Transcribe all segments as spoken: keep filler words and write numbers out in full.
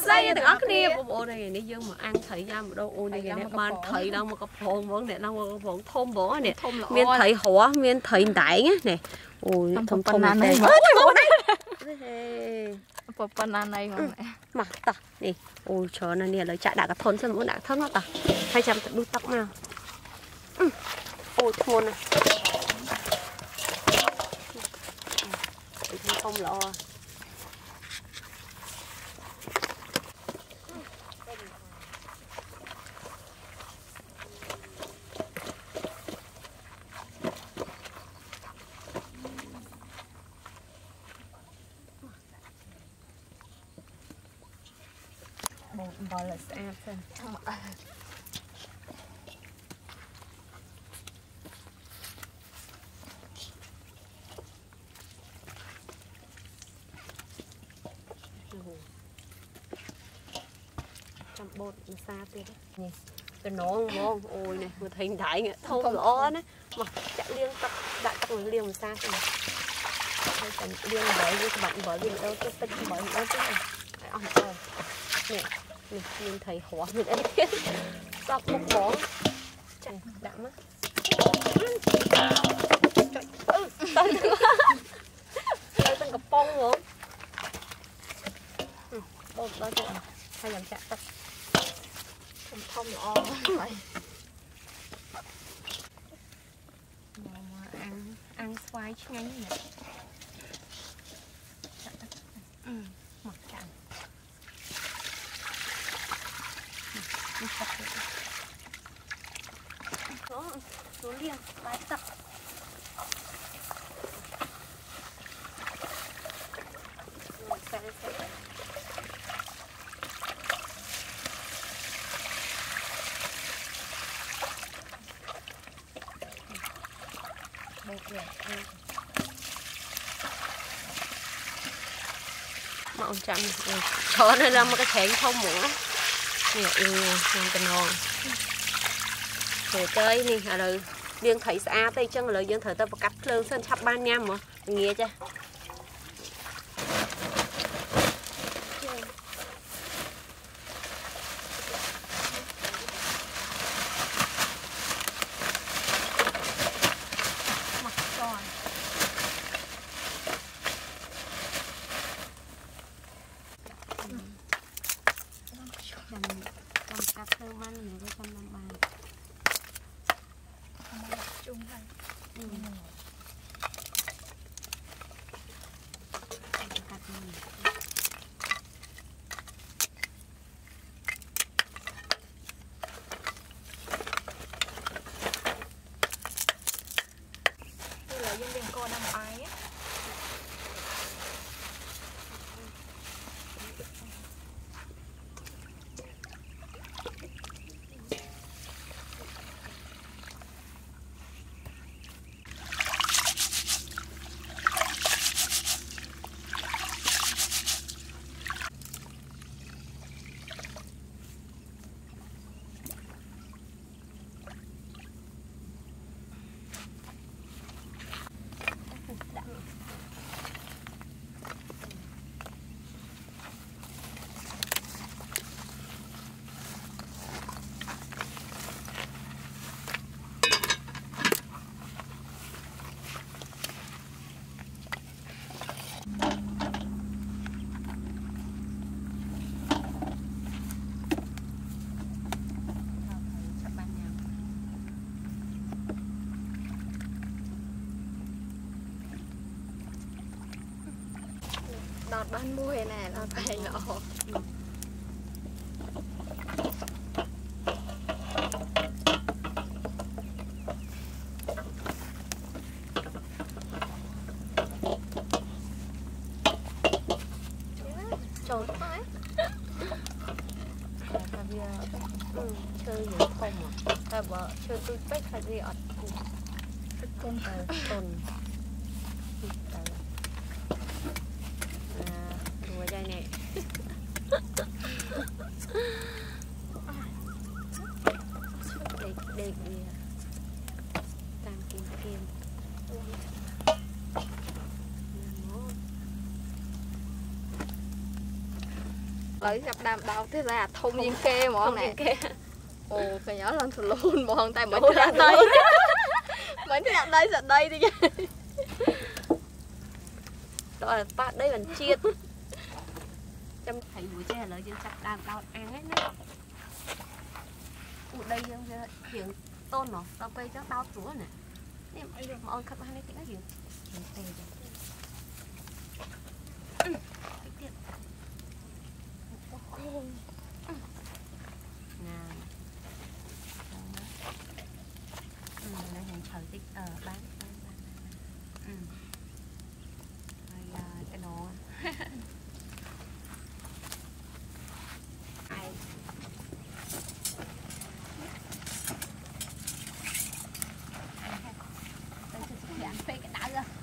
xây từng ốc kia bộ bộ này này dương mà ăn thấy ra một đâu ôi này này ban thấy đâu mà có phồng vẫn để đâu mà phồng thôm bó này miên thấy hổ miên thấy đáy này ôi thôm thôm này bộ banana này mà mặc ta đi ôi trời này nè lấy chạy đã cả thôn xem muốn đã thơm nó ta hai trăm đu tóc nào ôi thôn này không lo một bò là sẽ xem trăm bột xaទៀតនេះcái nón ngon ôi này vừa thấy thấy nghe thâu rõ đấy mà chạy liêng tập đại tập người liêng xa thế này hay cần liêng bởi với bạn bởi vì đâu cái tinh bởi đâu cái này ăn rồi nè mình mình thấy hóa mình ấy sọc một bó chẳng đạm á đây từng cặp bông rồi bông đó rồi hay làm chặt tập thông thông lo vậy ăn ăn xoài ngay nè mặc chạm số số liêng bài tập màu chậm cho nên là một cái chén không muỗng nè yêu ngon tình ngon để chơi nè rồi riêng thấy xa tay chân rồi riêng thấy tao cắt lương sân chắp ban nhăm mà nghe chưa cắt thơ văn mình có trăm năm bàn chung thôi ừ. Cắt mình đây là dân dân cô năm bài á đọt ban mùi nè đọt bài nọ trốn thái chơi gì không à ta vợ chơi tôi bách hay gì ở con tồn đùa đây nè để để tam kim kim lấy gặp đàm đào thế là thông nhiên kê món này ồ phải nhớ lần thử luôn món tay mới ra đây mới ra đây giật đây đi đó là ba đây là chiết trong thầy buổi chơi là dân chặt đàm đào ăn ấy nữa ở đây hiện tôn nó tao cây cho đau chúa này em mà ơi khắp hai cái gì tích ở bán bán bán ừ. Rồi cái nồi ai đây sẽ giảm phê cái đá ra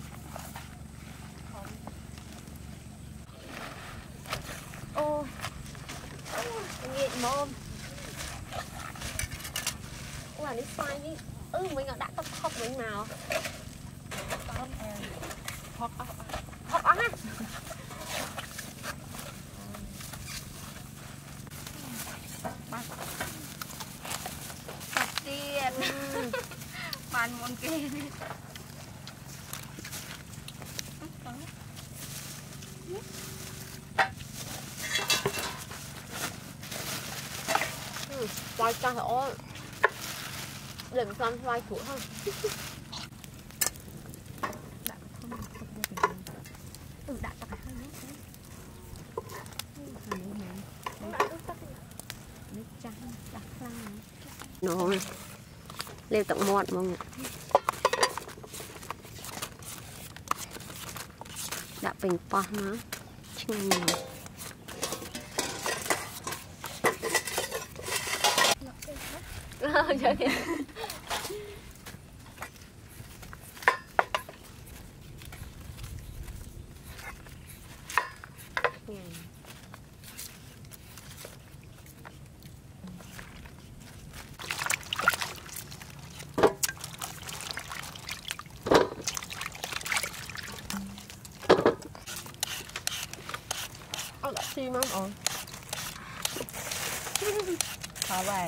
ô nghiện mồm ô là đi xoay đi ừ mình đã tập học mình nào học học ăn á tập tiền bàn môn kia quay cho họ đừng xoan xoay của không ừ đã tập hai nước nó leo tận mọt mong đã bình pa nó chừng nào chim lắm ôi thả về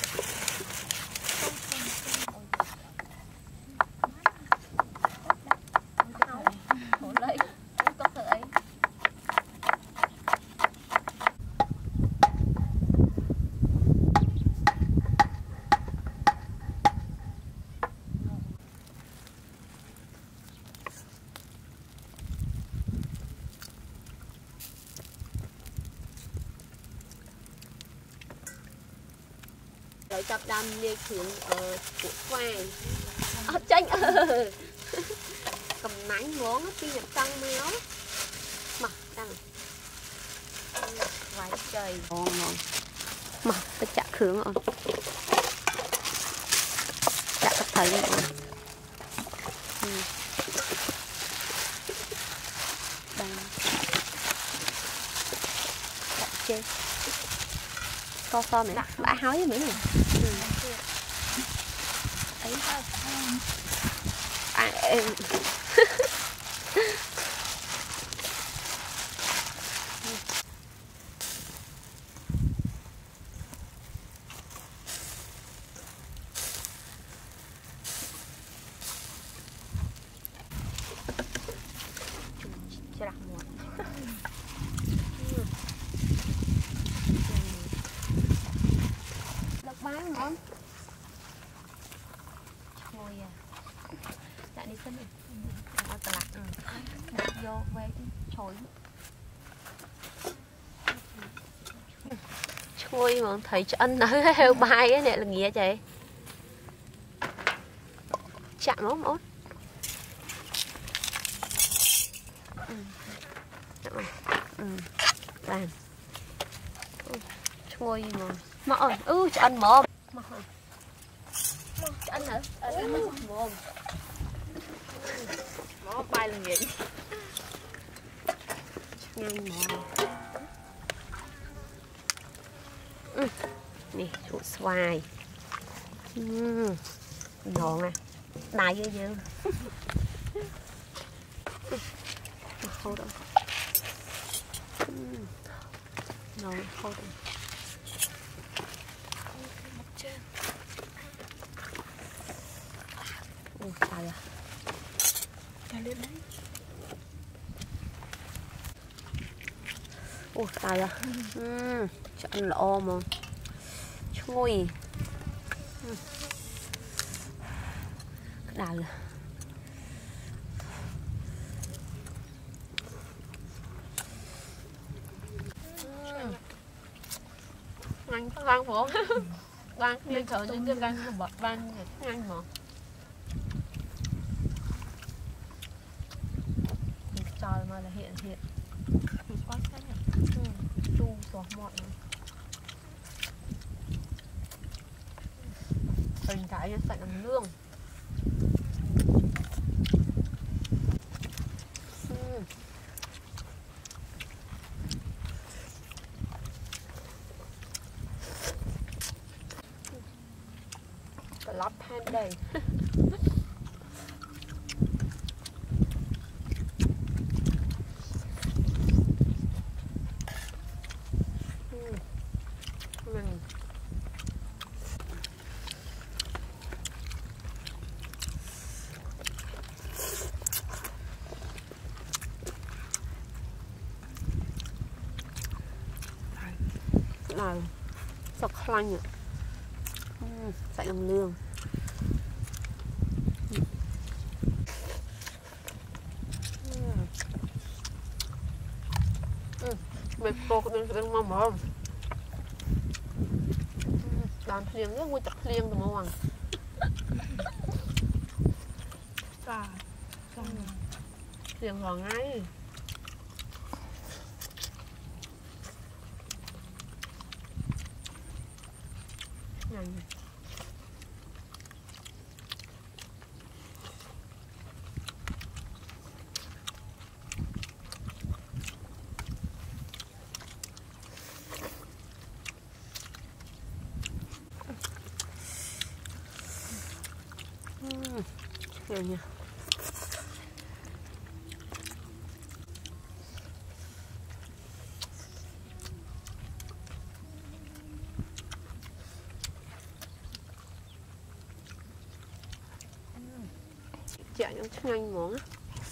rồi tập đam đi thưởng ở của khoai ở tranh ờ cầm nánh món nó phi nhập tăng mới nó mà đang vài trời ngon ngon mà ta chặt khưởng rồi chặt thật thấy rồi ừ. Đang chặt chơi co so này bả hói với mỹ này ừ. Ấy à, em bán ngon ngồi à chạy đi xin đi ở tờ lạc ừ. Vô về chổi chui mà thấy chân nó heo bay cái này là nghĩa chị chạm ốm ốm ừ. Ừ. Bàn chui mà mà ơi ừ cho ăn mồm mà cho ăn hả ăn mồm nó bay là nghiện nhanh mồm ừ. Nè chuột xoài ừ. Ngon à đài dư dư không đâu ừ. Rồi, thôi rồi. Ôi, trời à. Trời lên đấy. Ôi, trời à. Ừ, cho ăn lọ mà. Ngồi. Ừ. Đào rồi. Ăn có ăn không? Ăn đi thở đi cái ăn nó bật ăn ăn mà. Trời mà là hiện hiện. Quá xanh nhỉ. Ừ, chu xóa mọi người. Hình thái nó sạch làm lương. Ừ. Cả lắp thêm đây. Ừ. Mình nào sọc khăn nhỉ. Ừ, sạch làm lương. Mệt cô có bên bên ngon không? Làm liền rất vui chặt liền rồi mà hoàng. Trời. Liền hoàng ngay. Này. Uhm, nhiều nhỉ. Chả những thức nhanh món á.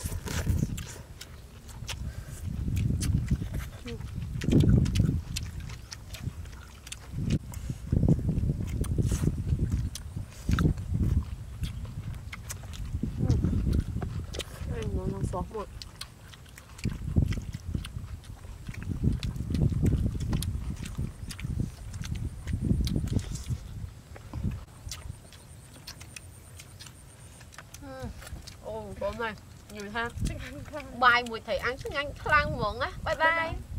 Anh món nó xóa một. Ồ, bố mày, nhiều ha. Bài mùi thầy ăn sức nhanh khăn mượn á. Bye bye.